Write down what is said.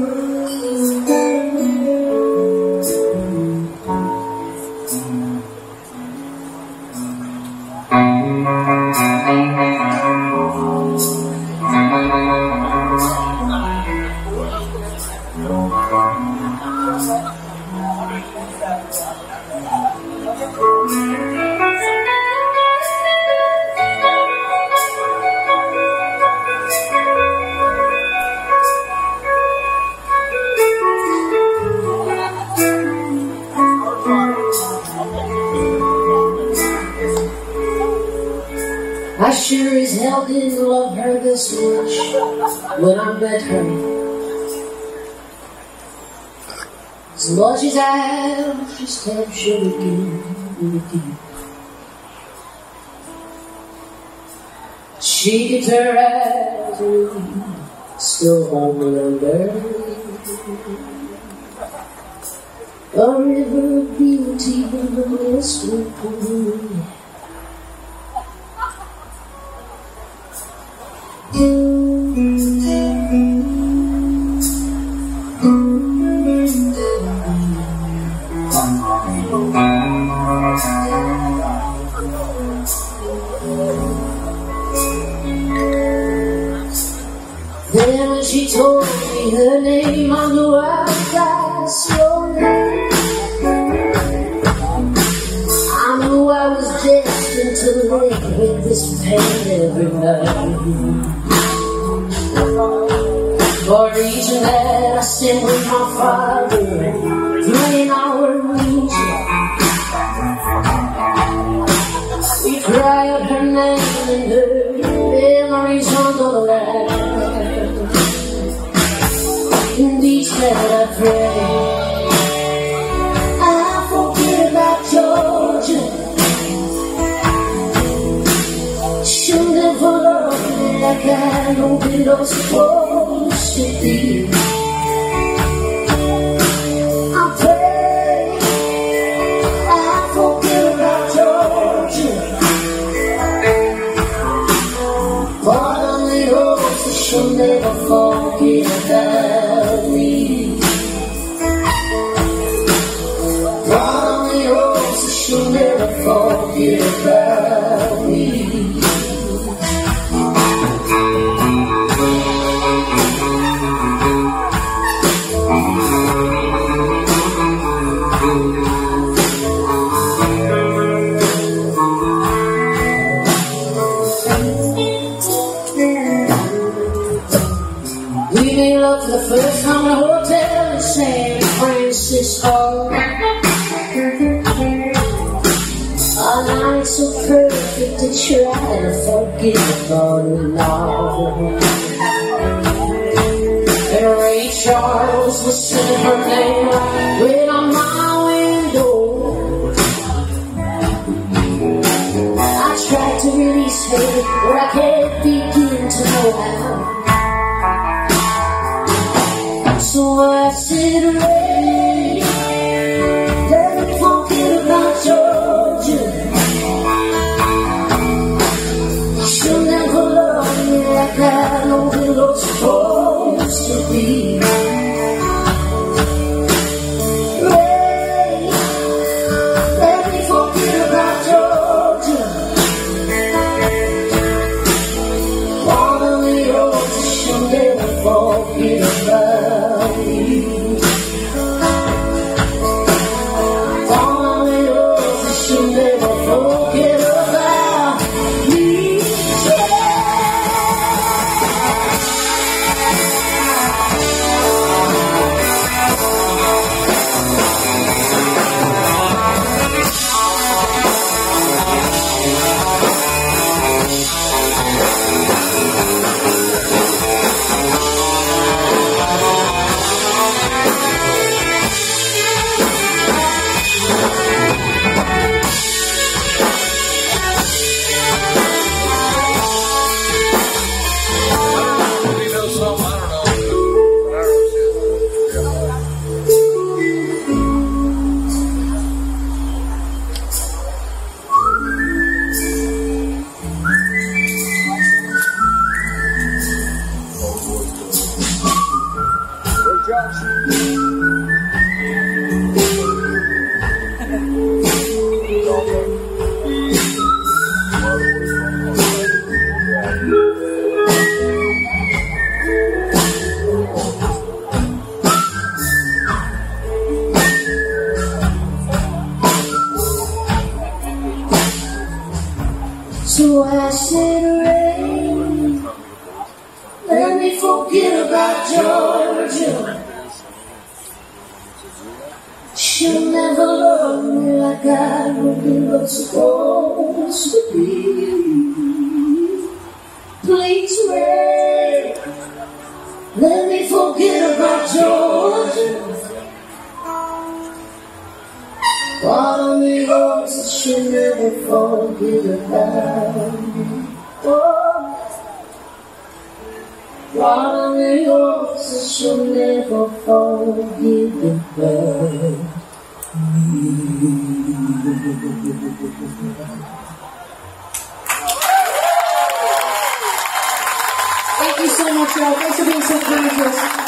I sure as hell didn't love her this much when I met her. As much as I just have should again and again. She gets her eyes on me, still home remember. A river of beauty in the mist will pull me. Then when she told me her name, I knew I would die slowly. I knew I was destined to live with this pain every night. For a reason that I sit with my father during our region. We cry out her name and her memories on the land. In each night I pray, I forget about Georgia. She'll never love me like I know it was supposed to be. I pray, I forget about Georgia. But only hopes that she'll never forget about me. But only hopes that she'll never forget about me. We made love for the first time in a hotel in San Francisco. A night so perfect to try to forget all along. And Ray Charles was singing her name right on my window. I tried to release her, but I can't begin to know how. So I said, Ray, let me forget about Georgia. She'll never love me like I know it was supposed to be. Ray, let me forget about Georgia. One of the old she'll never forget about. So I said, rain, let me forget about Georgia. She'll never love me like I really was supposed to be. Please, rain, let me forget about Georgia. Amigos, she'll never forget about me. Oh, amigos, she'll never forget about me. Thank you so much, y'all. Thanks for being so gracious.